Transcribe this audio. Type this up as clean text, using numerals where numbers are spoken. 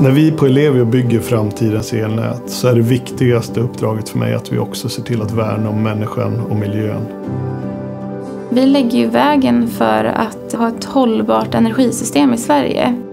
När vi på Ellevio bygger framtidens elnät så är det viktigaste uppdraget för mig att vi också ser till att värna om människan och miljön. Vi lägger ju vägen för att ha ett hållbart energisystem i Sverige.